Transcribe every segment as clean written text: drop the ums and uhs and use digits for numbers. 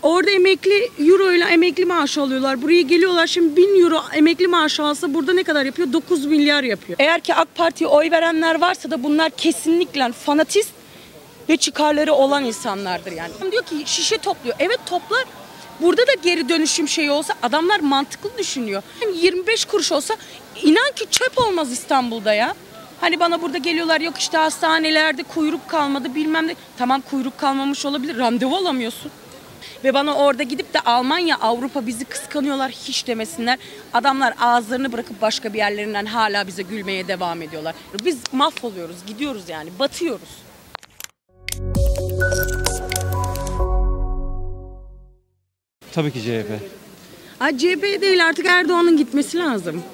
orada emekli euro ile emekli maaşı alıyorlar. Buraya geliyorlar, şimdi 1000 euro emekli maaşı alsa burada ne kadar yapıyor? 9 milyar yapıyor. Eğer ki AK Parti'ye oy verenler varsa da bunlar kesinlikle fanatist ve çıkarları olan insanlardır yani. Diyor ki şişe topluyor. Evet toplar. Burada da geri dönüşüm şeyi olsa adamlar mantıklı düşünüyor. 25 kuruş olsa inan ki çöp olmaz İstanbul'da ya. Hani bana burada geliyorlar, yok işte hastanelerde kuyruk kalmadı bilmem ne. Tamam, kuyruk kalmamış olabilir, randevu alamıyorsun. Ve bana orada gidip de Almanya, Avrupa bizi kıskanıyorlar hiç demesinler. Adamlar ağızlarını bırakıp başka bir yerlerinden hala bize gülmeye devam ediyorlar. Biz mahvoluyoruz, gidiyoruz yani, batıyoruz. Tabii ki CHP. CHP değil, artık Erdoğan'ın gitmesi lazım.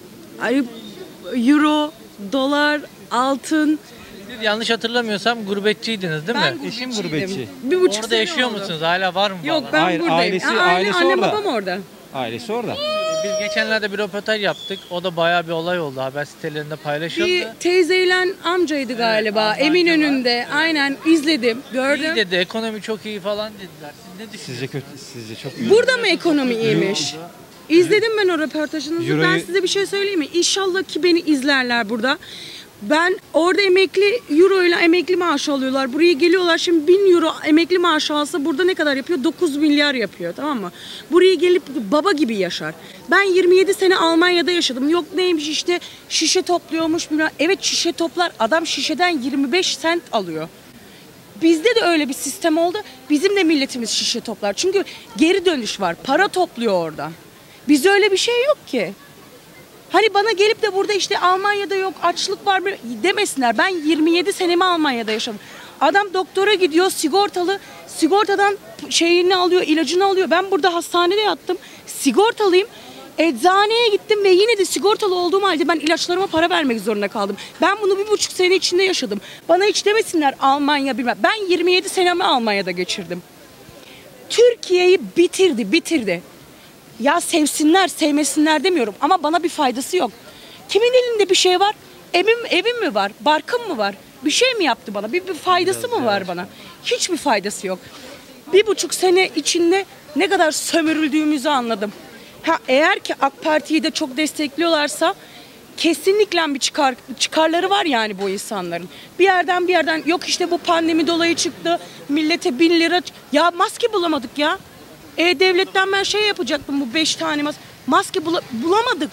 Euro, dolar, altın. Siz yanlış hatırlamıyorsam gurbetçiydiniz değil mi? Eşim gurbetçi. 1,5 Orada sene yaşıyor oldu. musunuz? Hala var mı? Yok, ben Hayır, buradayım. ailesi Annem orada. babam orada. Ailesi orada. Biz geçenlerde bir röportaj yaptık. O da bayağı bir olay oldu. Haber sitelerinde paylaşıldı. Bir teyzeyle amcaydı galiba. amca Eminönü'nde. Aynen, izledim, gördüm. İyi dedi, ekonomi çok iyi falan dediler. Siz ne düşünüyorsunuz? Sizce kötü, sizce çok iyi. Burada mı ekonomi iyiymiş? İzledim ben o röportajınızı. Ben Euro'yu- size bir şey söyleyeyim mi? İnşallah ki beni izlerler burada. Ben orada emekli euro ile emekli maaşı alıyorlar. Buraya geliyorlar, şimdi 1000 euro emekli maaşı alsa burada ne kadar yapıyor? 9 milyar yapıyor, tamam mı? Buraya gelip baba gibi yaşar. Ben 27 sene Almanya'da yaşadım. Yok neymiş işte şişe topluyormuş. Evet, şişe toplar. Adam şişeden 25 sent alıyor. Bizde de öyle bir sistem oldu. Bizim de milletimiz şişe toplar. Çünkü geri dönüş var. Para topluyor orada. Bizde öyle bir şey yok ki. Hani bana gelip de burada işte Almanya'da yok, açlık var demesinler. Ben 27 senemi Almanya'da yaşadım. Adam doktora gidiyor, sigortalı. Sigortadan şeyini alıyor, ilacını alıyor. Ben burada hastanede yattım. Sigortalıyım. Eczaneye gittim ve yine de sigortalı olduğum halde ben ilaçlarıma para vermek zorunda kaldım. Ben bunu 1,5 sene içinde yaşadım. Bana hiç demesinler Almanya bilmem. Ben 27 senemi Almanya'da geçirdim. Türkiye'yi bitirdi. Ya sevsinler, sevmesinler demiyorum ama bana bir faydası yok. Kimin elinde bir şey var? Evim mi var? Barkım mı var? Bir şey mi yaptı bana? Bir faydası mı var bana? Hiçbir faydası yok. 1,5 sene içinde ne kadar sömürüldüğümüzü anladım. Eğer ki AK Parti'yi de çok destekliyorlarsa kesinlikle bir çıkarları var yani bu insanların. Bir yerden yok işte bu pandemi dolayı çıktı. Millete 1000 lira. Ya maske bulamadık ya. Devletten ben şey yapacaktım, bu 5 tane maske bulamadık.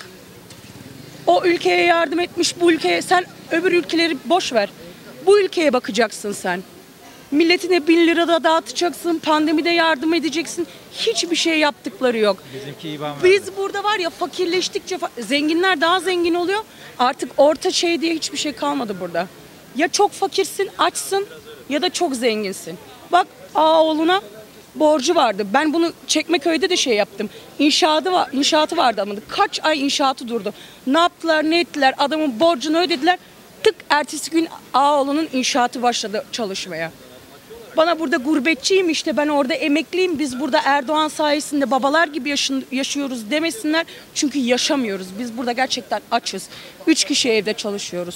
O ülkeye yardım etmiş, bu ülkeye, sen öbür ülkeleri boş ver. Bu ülkeye bakacaksın sen. Milletine 1000 lira da dağıtacaksın, pandemide yardım edeceksin. Hiçbir şey yaptıkları yok. Bizimki İBAN verdi. Biz burada var ya, fakirleştikçe zenginler daha zengin oluyor. Artık orta şey diye hiçbir şey kalmadı burada. Ya çok fakirsin, açsın ya da çok zenginsin. Bak Ağaoğlu'na borcu vardı. Ben bunu Çekmeköy'de de şey yaptım. İnşaatı vardı ama kaç ay inşaatı durdu. Ne yaptılar, ne ettiler? Adamın borcunu ödediler. Tık ertesi gün Ağaoğlu'nun inşaatı başladı çalışmaya. Bana burada gurbetçiyim işte, ben orada emekliyim. Biz burada Erdoğan sayesinde babalar gibi yaşıyoruz demesinler. Çünkü yaşamıyoruz. Biz burada gerçekten açız. 3 kişi evde çalışıyoruz.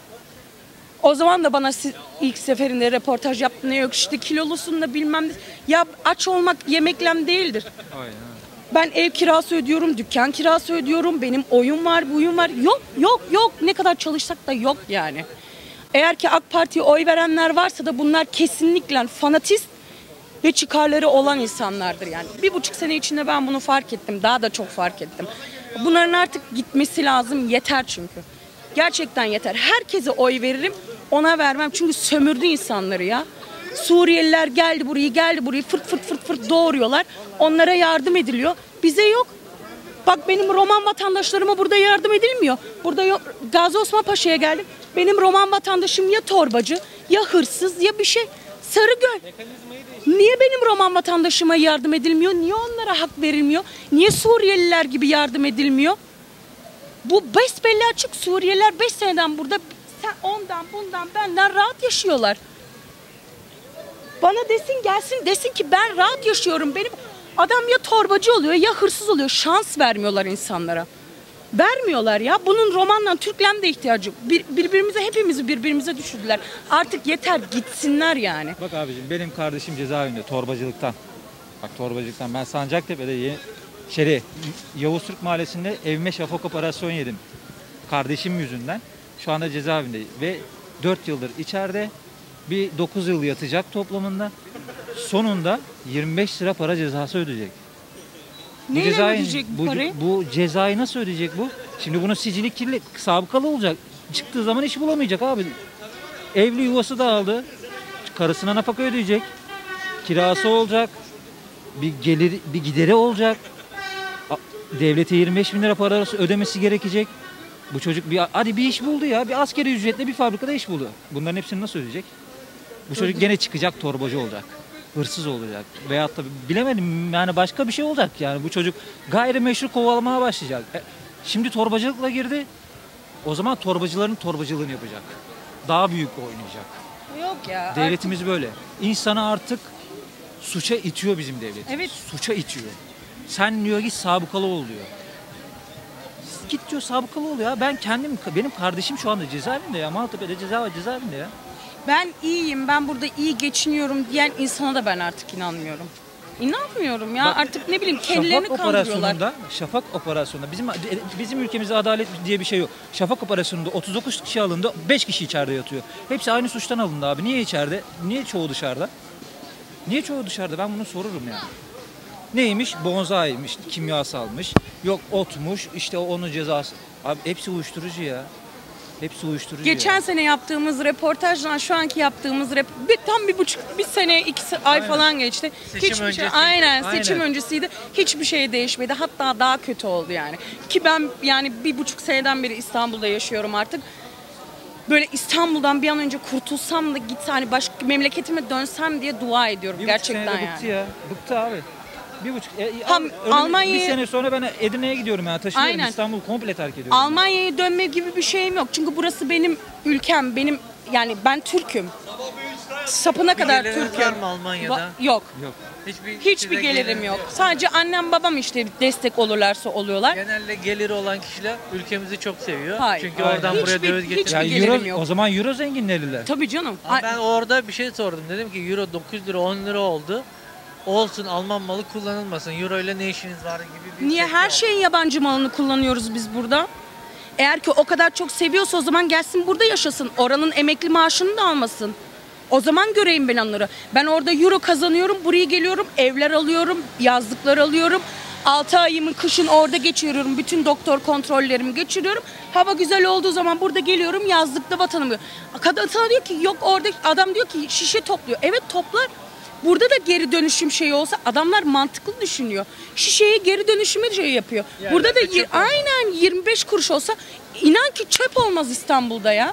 O zaman da bana ilk seferinde röportaj yaptı, ne yok işte kilolusun da bilmem ne. Ya aç olmak yemekle değildir. Aynen. Ben ev kirası ödüyorum, dükkan kirası ödüyorum, benim oyun var, buyum var. Yok. Ne kadar çalışsak da yok yani. Eğer ki AK Parti'ye oy verenler varsa da bunlar kesinlikle fanatist ve çıkarları olan insanlardır yani. 1,5 sene içinde ben bunu fark ettim, daha da çok fark ettim. Bunların artık gitmesi lazım, yeter çünkü. Gerçekten yeter. Herkese oy veririm, ona vermem. Çünkü sömürdü insanları ya. Suriyeliler geldi burayı fırt doğuruyorlar. Onlara yardım ediliyor. Bize yok. Bak benim Roman vatandaşlarıma burada yardım edilmiyor. Burada yok. Gazi Osman Paşa'ya geldim. Benim Roman vatandaşım ya torbacı, ya hırsız, ya bir şey. Sarıgöl. Niye benim Roman vatandaşıma yardım edilmiyor? Niye onlara hak verilmiyor? Niye Suriyeliler gibi yardım edilmiyor? Bu besbelli açık. Suriyeliler 5 seneden burada, sen ondan bundan benden rahat yaşıyorlar. Bana gelsin desin ki ben rahat yaşıyorum. Benim adam ya torbacı oluyor ya hırsız oluyor. Şans vermiyorlar insanlara. Vermiyorlar ya. Bunun Romanla Türk'le de ihtiyacı yok. Hepimizi birbirimize düşürdüler. Artık yeter, gitsinler yani. Bak abicim, benim kardeşim cezaevinde torbacılıktan. Bak torbacılıktan ben Sancaktepe'de Yavuz Türk Mahallesi'nde evime şafak operasyon yedim. Kardeşim yüzünden. Şu anda cezaevinde ve 4 yıldır içeride, bir 9 yıl yatacak toplamında. Sonunda 25 lira para cezası ödeyecek. Neyle ödeyecek bu parayı? Bu cezayı nasıl ödeyecek bu? Şimdi bunun sicili kirli, sabıkalı olacak. Çıktığı zaman iş bulamayacak abi. Evli yuvası dağıldı. Karısına nafaka ödeyecek. Kirası olacak. Bir gideri olacak. Devlete 25 bin lira parası ödemesi gerekecek. Bu çocuk hadi bir iş buldu ya. Bir asgari ücretle bir fabrikada iş buldu. Bunların hepsini nasıl ödeyecek? Bu çocuk gene çıkacak, torbacı olacak. Hırsız olacak. Veyahut da bilemedim yani başka bir şey olacak yani. Bu çocuk gayrimeşru kovalamaya başlayacak. Şimdi torbacılıkla girdi. O zaman torbacıların torbacılığını yapacak. Daha büyük oynayacak. Yok ya. Devletimiz böyle. İnsanı artık suça itiyor bizim devlet. Evet. Suça itiyor. Sen diyor git sabıkalı ol diyor. Git diyor sabıkalı ol ya. Benim kardeşim şu anda cezaevinde ya. Maltepe'de cezaevinde ya. Ben iyiyim, ben burada iyi geçiniyorum diyen insana da ben artık inanmıyorum. İnanmıyorum ya. Bak, artık ne bileyim kendilerini kandırıyorlar. Şafak operasyonunda bizim ülkemizde adalet diye bir şey yok. Şafak operasyonunda 39 kişi alındı, 5 kişi içeride yatıyor. Hepsi aynı suçtan alındı abi. Niye içeride? Niye çoğu dışarıda? Niye çoğu dışarıda? Ben bunu sorurum yani. Neymiş? Bonzai'ymiş, kimyasalmış. Yok otmuş, işte onun cezası. Abi hepsi uyuşturucu ya. Hepsi uyuşturucu Geçen ya. sene yaptığımız reportajla şu anki yaptığımız tam bir sene, 2 ay falan geçti. Seçim Hiçbir öncesiydi. aynen Aynen. seçim öncesiydi. Hiçbir şey değişmedi. Hatta daha kötü oldu yani. Ki ben yani 1,5 seneden beri İstanbul'da yaşıyorum artık. Böyle İstanbul'dan bir an önce kurtulsam da gitse hani başka memleketime dönsem diye dua ediyorum gerçekten yani. Bıktı ya. Bıktı abi. 1,5. Almanya'ya... Bir sene sonra ben Edirne'ye gidiyorum yani. Taşınıyorum. Aynen. İstanbul'u komple terk ediyorum. Almanya'ya dönme gibi bir şeyim yok. Çünkü burası benim ülkem. Yani ben Türk'üm. Sapına kadar geliriniz Türk'üm. var mı Almanya'da? Yok. Yok. Hiçbir size gelirim geliriniz yok. Sadece annem babam işte destek olurlarsa oluyorlar. Genelde geliri olan kişiler ülkemizi çok seviyor. Hayır. Çünkü Aynen. oradan buraya Hiçbir- döviz hiçbir getiriyor. Ya gelirim yok. o zaman euro zenginleriler. Tabii canım. Ama ben orada bir şey sordum. Dedim ki euro 9 lira 10 lira oldu. Olsun Alman malı kullanılmasın. Euro ile ne işiniz var gibi bir Niye tepki her aldım. şeyin yabancı malını kullanıyoruz biz burada? Eğer ki o kadar çok seviyorsa o zaman gelsin burada yaşasın. Oranın emekli maaşını da almasın. O zaman göreyim ben onları. Ben orada euro kazanıyorum, buraya geliyorum, evler alıyorum, yazlıklar alıyorum. 6 ayımı kışın orada geçiriyorum. Bütün doktor kontrollerimi geçiriyorum. Hava güzel olduğu zaman burada geliyorum, yazlıkta vatanımı. Kadın sana diyor ki yok orada, adam diyor ki şişe topluyor. Evet toplar. Burada da geri dönüşüm şeyi olsa adamlar mantıklı düşünüyor. Şişeyi geri dönüşüme şey yapıyor. Yani Burada da çöp aynen 25 kuruş olsa inan ki çöp olmaz İstanbul'da ya.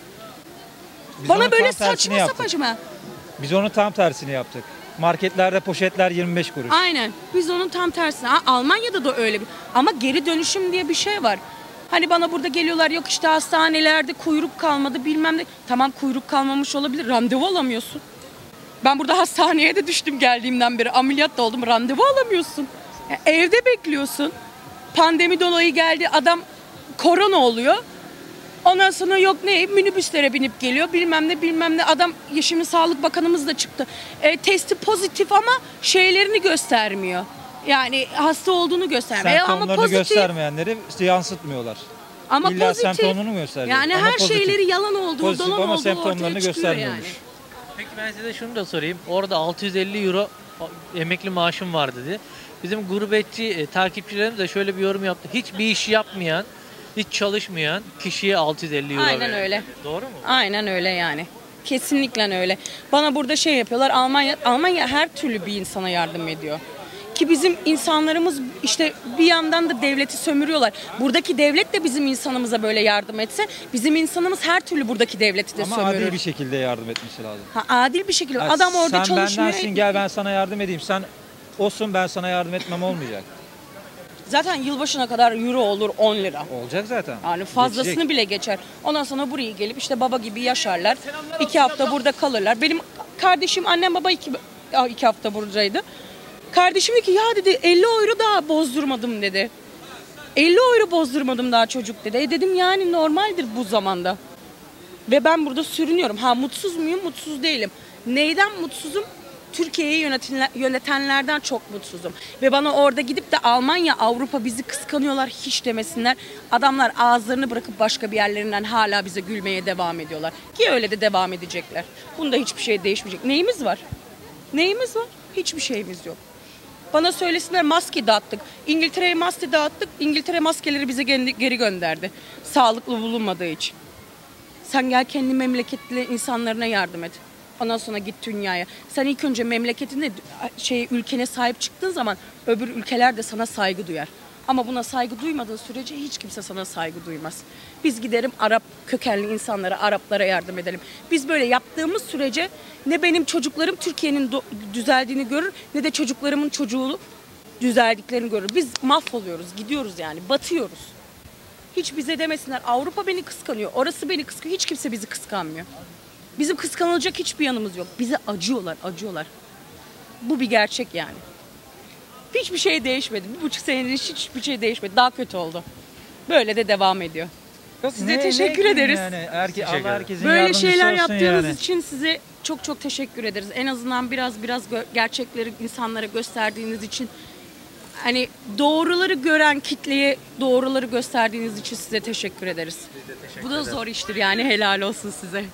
Biz Bana onun böyle tam tersini saçma yaptık. sapan. Biz onun tam tersini yaptık. Marketlerde poşetler 25 kuruş. Aynen. Biz onun tam tersine. Almanya'da da öyle bir. Ama geri dönüşüm diye bir şey var. Hani bana burada geliyorlar yok işte hastanelerde kuyruk kalmadı bilmem ne. Tamam kuyruk kalmamış olabilir. Randevu alamıyorsun. Ben burada hastaneye de düştüm geldiğimden beri. Ameliyat da oldum. Randevu alamıyorsun. Evde bekliyorsun. Pandemi dolayı geldi. Adam korona oluyor. Ondan sonra yok ne minibüslere binip geliyor bilmem ne adam şimdi Sağlık Bakanımız da çıktı. Testi pozitif ama şeylerini göstermiyor. Yani hasta olduğunu göstermiyor. Ama Semptomlarını pozitif. göstermeyenleri yansıtmıyorlar. Ama İlla pozitif. semptomunu gösteriyor. Yani Ama her pozitif. şeyleri yalan olduğu, Pozitif dolan ama olduğu semptomlarını ortaya çıkıyor göstermiyormuş. yani. Peki ben size şunu da sorayım. Orada 650 euro emekli maaşım var dedi. Bizim gurbetçi takipçilerimiz de şöyle bir yorum yaptı. Hiçbir iş yapmayan, hiç çalışmayan kişiye 650 euro Aynen veriyor. öyle. Doğru mu? Aynen öyle yani. Kesinlikle öyle. Bana burada şey yapıyorlar. Almanya her türlü bir insana yardım ediyor. Ki bizim insanlarımız işte bir yandan da devleti sömürüyorlar. Buradaki devlet de bizim insanımıza böyle yardım etse bizim insanımız her türlü buradaki devleti de Ama sömürür. adil bir şekilde yardım etmesi lazım. Adil bir şekilde. Ha, Adam orada sen çalışmıyor. bendensin gel ben sana yardım edeyim. Sen olsun ben sana yardım etmem olmayacak. Zaten yılbaşına kadar euro olur 10 lira. Olacak zaten. Yani fazlasını Geçecek. bile geçer. Ondan sonra buraya gelip işte baba gibi yaşarlar. 2 hafta burada kalırlar. Benim kardeşim annem baba 2 hafta buradaydı. Kardeşim dedi ki ya dedi 50 euro daha bozdurmadım dedi. 50 euro bozdurmadım daha çocuk dedi. Dedim yani normaldir bu zamanda. Ve ben burada sürünüyorum. Ha mutsuz muyum? Mutsuz değilim. Neyden mutsuzum? Türkiye'yi yönetenlerden çok mutsuzum. Ve bana orada gidip de Almanya, Avrupa bizi kıskanıyorlar hiç demesinler. Adamlar ağızlarını bırakıp başka bir yerlerinden hala bize gülmeye devam ediyorlar. Ki öyle de devam edecekler. Bunda hiçbir şey değişmeyecek. Neyimiz var? Neyimiz var? Hiçbir şeyimiz yok. Bana söylesinler maske dağıttık. İngiltere'ye maske dağıttık. İngiltere maskeleri bize geri gönderdi. Sağlıklı bulunmadığı için. Sen gel kendi memleketli insanlarına yardım et. Ondan sonra git dünyaya. Sen ilk önce memleketinde ülkene sahip çıktığın zaman öbür ülkeler de sana saygı duyar. Ama buna saygı duymadığın sürece hiç kimse sana saygı duymaz. Biz giderim Arap kökenli insanlara, Araplara yardım edelim. Biz böyle yaptığımız sürece ne benim çocuklarım Türkiye'nin düzeldiğini görür ne de çocuklarımın çocuğu düzeldiklerini görür. Biz mahvoluyoruz, gidiyoruz yani, batıyoruz. Hiç bize demesinler Avrupa beni kıskanıyor, orası beni kıskanıyor. Hiç kimse bizi kıskanmıyor. Bizim kıskanılacak hiçbir yanımız yok. Bize acıyorlar, acıyorlar. Bu bir gerçek yani. Hiçbir şey değişmedi. 1,5 senedir hiçbir şey değişmedi. Daha kötü oldu. Böyle de devam ediyor. Size teşekkür ederiz. Yani Allah herkesin Böyle yardımcısı şeyler olsun yaptığınız yani. için size çok çok teşekkür ederiz. En azından biraz gerçekleri insanlara gösterdiğiniz için, hani doğruları gören kitleye doğruları gösterdiğiniz için size teşekkür ederiz. Bu da zor iştir yani, helal olsun size.